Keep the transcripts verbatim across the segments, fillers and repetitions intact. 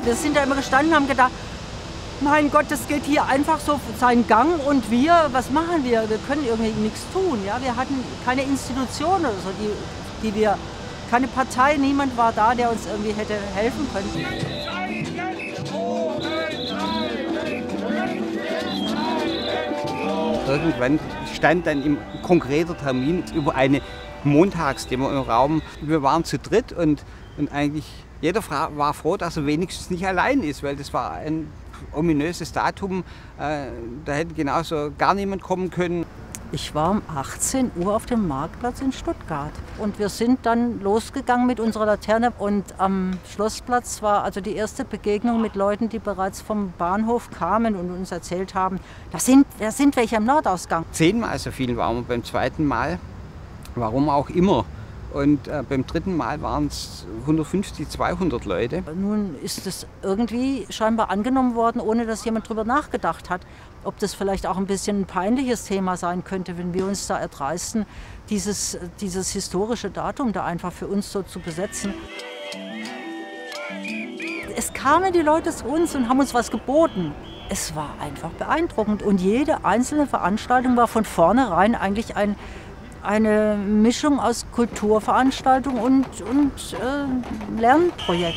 wir sind da immer gestanden und haben gedacht, mein Gott, das geht hier einfach so seinen Gang und wir, was machen wir? Wir können irgendwie nichts tun. Ja? Wir hatten keine Institution oder so, die, die wir, keine Partei, niemand war da, der uns irgendwie hätte helfen können. Irgendwann stand dann im konkreter Termin über eine Montagsdemo im Raum. Wir waren zu dritt und, und eigentlich jeder war froh, dass er wenigstens nicht allein ist, weil das war ein ominöses Datum. Äh, da hätte genauso gar niemand kommen können. Ich war um achtzehn Uhr auf dem Marktplatz in Stuttgart und wir sind dann losgegangen mit unserer Laterne und am Schlossplatz war also die erste Begegnung mit Leuten, die bereits vom Bahnhof kamen und uns erzählt haben, da sind, da sind welche am Nordausgang. Zehnmal so viel waren wir beim zweiten Mal, warum auch immer. Und äh, beim dritten Mal waren es hundertfünfzig, zweihundert Leute. Nun ist es irgendwie scheinbar angenommen worden, ohne dass jemand drüber nachgedacht hat, ob das vielleicht auch ein bisschen ein peinliches Thema sein könnte, wenn wir uns da erdreisten, dieses, dieses historische Datum da einfach für uns so zu besetzen. Es kamen die Leute zu uns und haben uns was geboten. Es war einfach beeindruckend und jede einzelne Veranstaltung war von vornherein eigentlich ein eine Mischung aus Kulturveranstaltung und, und äh, Lernprojekt.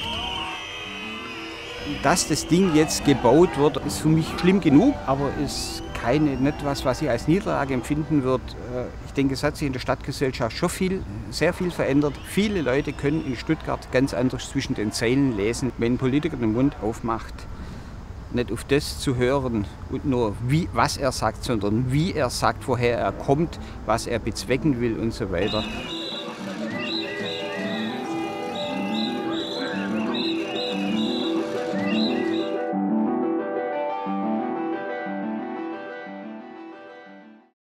Dass das Ding jetzt gebaut wird, ist für mich schlimm genug, aber ist keine, nicht was, was ich als Niederlage empfinden würde. Ich denke, es hat sich in der Stadtgesellschaft schon viel, sehr viel verändert. Viele Leute können in Stuttgart ganz anders zwischen den Zeilen lesen, wenn ein Politiker den Mund aufmacht. Nicht auf das zu hören und nur wie, was er sagt, sondern wie er sagt, woher er kommt, was er bezwecken will und so weiter.